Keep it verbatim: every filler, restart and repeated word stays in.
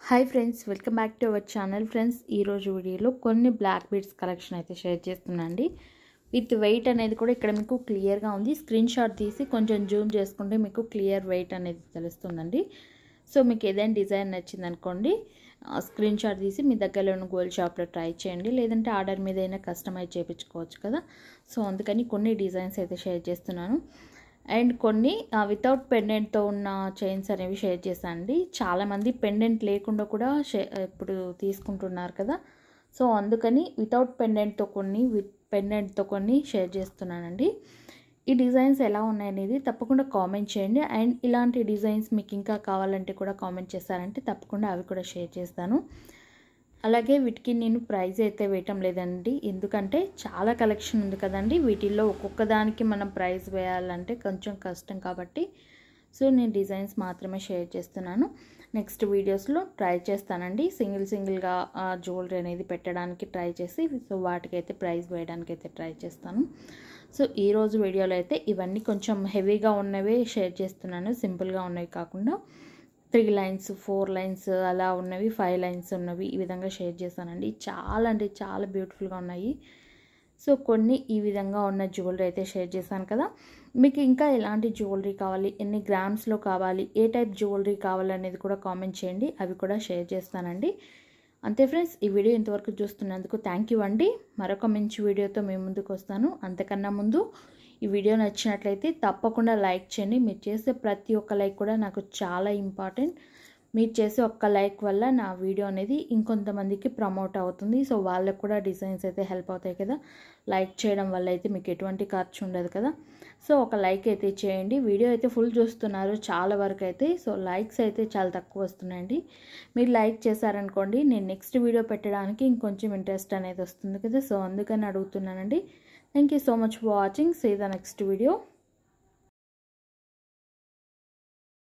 Hi friends, welcome back to our channel. Friends, ఈరోజు వీడియోలో కొన్ని బ్లాక్ బీడ్స్ కలెక్షన్ అయితే షేర్ చేస్తున్నాండి. విత్ వెయిట్ అనేది కూడా ఇక్కడ మీకు క్లియర్గా ఉంది. స్క్రీన్ షాట్ తీసి కొంచెం జూమ్ చేసుకుంటే మీకు క్లియర్ వెయిట్ అనేది తెలుస్తుందండి. సో మీకు ఏదైనా డిజైన్ నచ్చింది అనుకోండి, స్క్రీన్ షాట్ తీసి మీ దగ్గరలో ఉన్న గోల్డ్ షాప్లో ట్రై చేయండి. లేదంటే ఆర్డర్ మీద అయినా కస్టమైజ్ చేయించుకోవచ్చు కదా. సో అందుకని కొన్ని డిజైన్స్ అయితే షేర్ చేస్తున్నాను. అండ్ కొన్ని వితౌట్ పెండెంట్తో ఉన్న చైన్స్ అనేవి షేర్ చేశానండి. చాలామంది పెండెంట్ లేకుండా కూడా షే ఇప్పుడు తీసుకుంటున్నారు కదా. సో అందుకని వితౌట్ పెండెంట్తో కొన్ని, విత్ పెండెంట్తో కొన్ని షేర్ చేస్తున్నానండి. ఈ డిజైన్స్ ఎలా ఉన్నాయనేది తప్పకుండా కామెంట్ చేయండి. అండ్ ఇలాంటి డిజైన్స్ మీకు ఇంకా కావాలంటే కూడా కామెంట్ చేస్తారంటే తప్పకుండా అవి కూడా షేర్ చేస్తాను. అలాగే వీటికి నేను ప్రైస్ అయితే వేయటం లేదండి, ఎందుకంటే చాలా కలెక్షన్ ఉంది కదండి. వీటిల్లో ఒక్కొక్క దానికి మనం ప్రైస్ వేయాలంటే కొంచెం కష్టం కాబట్టి సో నేను డిజైన్స్ మాత్రమే షేర్ చేస్తున్నాను. నెక్స్ట్ వీడియోస్లో ట్రై చేస్తానండి, సింగిల్ సింగిల్గా జ్యువెలరీ అనేది పెట్టడానికి ట్రై చేసి సో వాటికైతే ప్రైస్ వేయడానికి అయితే ట్రై చేస్తాను. సో ఈరోజు వీడియోలో అయితే ఇవన్నీ కొంచెం హెవీగా ఉన్నవే షేర్ చేస్తున్నాను, సింపుల్గా ఉన్నవి కాకుండా త్రీ లైన్స్, ఫోర్ లైన్స్ అలా ఉన్నవి, ఫైవ్ లైన్స్ ఉన్నవి ఈ విధంగా షేర్ చేశానండి. చాలా అంటే చాలా బ్యూటిఫుల్గా ఉన్నాయి. సో కొన్ని ఈ విధంగా ఉన్న జ్యువెలరీ అయితే షేర్ చేశాను కదా. మీకు ఇంకా ఎలాంటి జ్యువెలరీ కావాలి, ఎన్ని గ్రామ్స్లో కావాలి, ఏ టైప్ జ్యువెలరీ కావాలనేది కూడా కామెంట్ చేయండి, అవి కూడా షేర్ చేస్తానండి. అంతే ఫ్రెండ్స్, ఈ వీడియో ఇంతవరకు చూస్తున్నందుకు థ్యాంక్ యూ అండి. మరొక మంచి వీడియోతో మేము ముందుకు వస్తాను. అంతకన్నా ముందు ఈ వీడియో నచ్చినట్లయితే తప్పకుండా లైక్ చేయండి. మీరు చేసే ప్రతి ఒక్క లైక్ కూడా నాకు చాలా ఇంపార్టెంట్. మీరు చేసే ఒక్క లైక్ వల్ల నా వీడియో అనేది ఇంకొంతమందికి ప్రమోట్ అవుతుంది. సో వాళ్ళకు కూడా డిజైన్స్ అయితే హెల్ప్ అవుతాయి కదా. లైక్ చేయడం వల్ల అయితే మీకు ఎటువంటి ఖర్చు ఉండదు కదా. సో ఒక లైక్ అయితే చేయండి. వీడియో అయితే ఫుల్ చూస్తున్నారు చాలా వరకు అయితే, సో లైక్స్ అయితే చాలా తక్కువ వస్తున్నాయండి. మీరు లైక్ చేశారనుకోండి, నేను నెక్స్ట్ వీడియో పెట్టడానికి ఇంకొంచెం ఇంట్రెస్ట్ అనేది వస్తుంది కదా. సో అందుకని అడుగుతున్నానండి. Thank you so much for watching. See you in the next video.